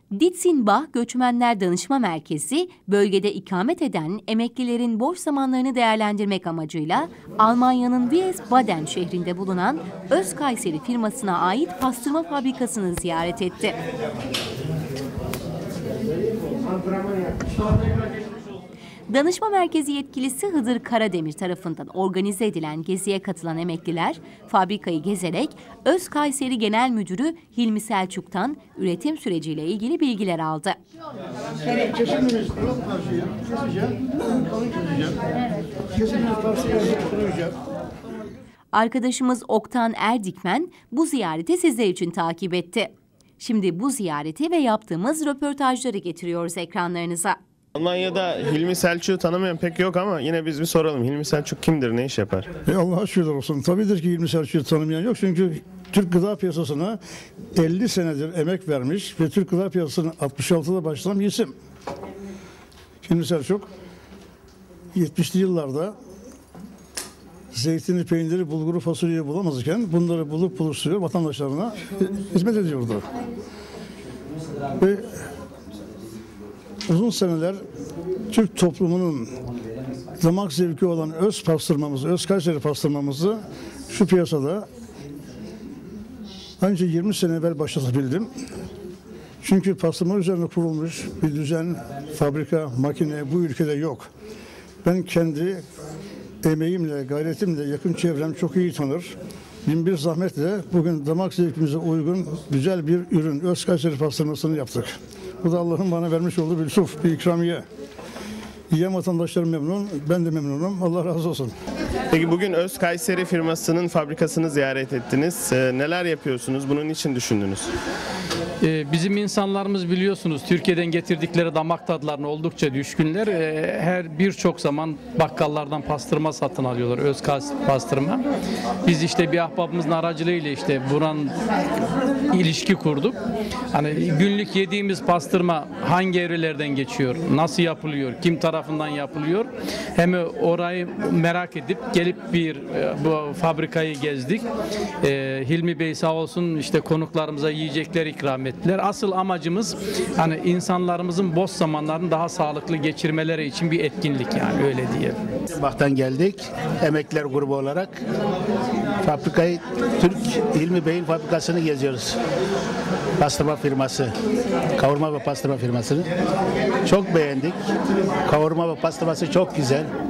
Ditzinbach Göçmenler Danışma Merkezi, bölgede ikamet eden emeklilerin boş zamanlarını değerlendirmek amacıyla Almanya'nın Wiesbaden şehrinde bulunan Özkayseri firmasına ait pastırma fabrikasını ziyaret etti. Danışma Merkezi yetkilisi Hıdır Karademir tarafından organize edilen geziye katılan emekliler, fabrikayı gezerek Özkayseri Genel Müdürü Hilmi Selçuk'tan üretim süreciyle ilgili bilgiler aldı. Arkadaşımız Oktan Erdikmen bu ziyareti sizler için takip etti. Şimdi bu ziyareti ve yaptığımız röportajları getiriyoruz ekranlarınıza. Almanya'da Hilmi Selçuk'u tanımayan pek yok ama yine biz bir soralım. Hilmi Selçuk kimdir, ne iş yapar? Allah'a şükürler olsun. Tabiidir ki Hilmi Selçuk'u tanımayan yok. Çünkü Türk gıda piyasasına 50 senedir emek vermiş ve Türk gıda piyasasına 66'da başlayan bir isim. Hilmi Selçuk 70'li yıllarda zeytini, peyniri, bulguru, fasulyeyi bulamazken bunları bulup buluşturuyor, vatandaşlarına hizmet ediyordu. Ve uzun seneler Türk toplumunun damak zevki olan öz pastırmamızı, öz Kayseri pastırmamızı şu piyasada ancak 20 sene evvel başlatabildim. Çünkü pastırma üzerine kurulmuş bir düzen, fabrika, makine bu ülkede yok. Ben kendi emeğimle, gayretimle yakın çevrem çok iyi tanır. Binbir zahmetle bugün damak zevkimize uygun güzel bir ürün, öz Kayseri pastırmasını yaptık. Bu da Allah'ın bana vermiş olduğu bir lütuf, bir ikramiye. Yiyen vatandaşlarım memnun, ben de memnunum. Allah razı olsun. Peki bugün Öz Kayseri firmasının fabrikasını ziyaret ettiniz. Neler yapıyorsunuz? Bunun için düşündünüz? Bizim insanlarımız biliyorsunuz Türkiye'den getirdikleri damak tadlarına oldukça düşkünler. Her birçok zaman bakkallardan pastırma satın alıyorlar. Öz pastırma. Biz işte bir ahbabımızın aracılığıyla işte buranın ilişki kurduk. Hani günlük yediğimiz pastırma hangi evrelerden geçiyor, nasıl yapılıyor, kim tarafından yapılıyor. Hem orayı merak edip gelip bu fabrikayı gezdik. Hilmi Bey sağ olsun işte konuklarımıza yiyecekler ikram ettiler. Asıl amacımız hani insanlarımızın boş zamanlarını daha sağlıklı geçirmeleri için bir etkinlik, yani öyle diyelim. Ditzinbach'tan geldik. Emekliler grubu olarak fabrikayı, Türk Hilmi Bey'in fabrikasını geziyoruz. Pastırma firması, kavurma ve pastırma firmasını çok beğendik. Kavurma ve pastırması çok güzel.